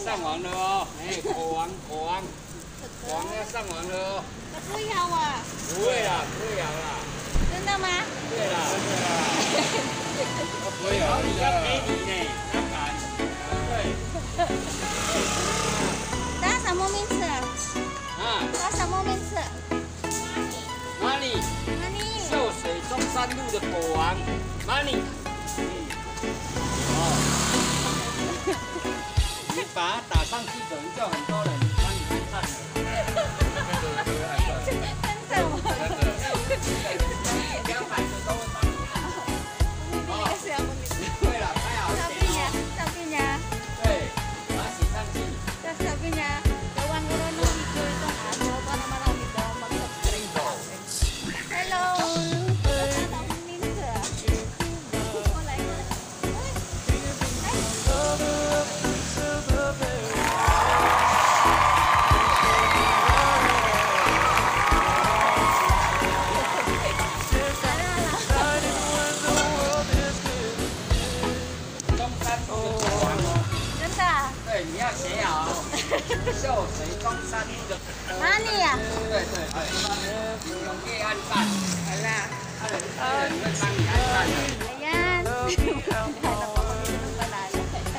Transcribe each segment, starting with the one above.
上网了哦，哎，国王要上网了哦。 不要啊！ 不会啦，不会摇啦。 真的吗？ 对啦，真的啦。不会摇你要给你呢，哪敢？对。 打什么名字？ 啊？ 打什么名字？ 哪里？ 哪里？ 秀水中山路的国王，哪里？哦。你把它打上去，可能就很多人帮你按赞了。 真的吗？ 200个都会帮你按。哦，对了，还好写哦。 sapinya. 对，把它写上去。 Sapinya, gawan ko rin ng video itong araw para marami daw mag-subscribe. Hello! Mana ya? 对对对，用可以按赞，好啦，他人会帮你按赞的。 Ayan. Hanap ako dito ng banana.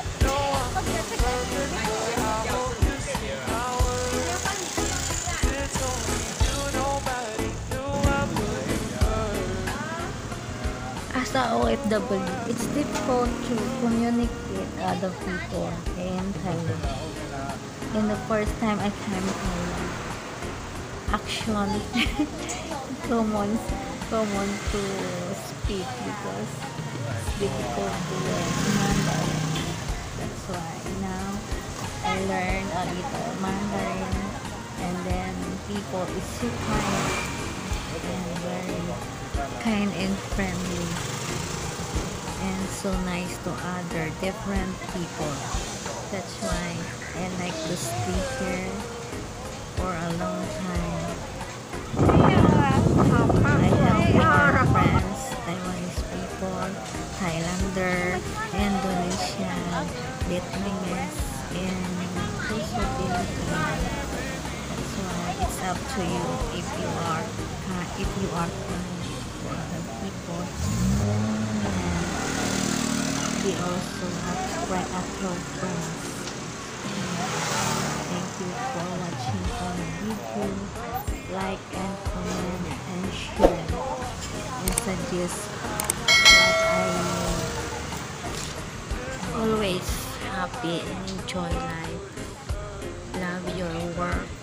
As a OFW, it's difficult to communicate with other people in Thailand. In the first time I came to Thailand, actually common to speak because it's difficult to learn Mandarin. That's why now I learn a little Mandarin, and then people is so and very kind and friendly and so nice to other different people. That's why I like to stay here for a long time. I have our friends, Taiwanese people, Thailander, Indonesian, Vietnamese, and also Philippines. That's why it's up to you if you are kind for the people. And we also have friends. Thank you for watching our video. Like and comment and share and suggest what I always happy and enjoy life. Love your work.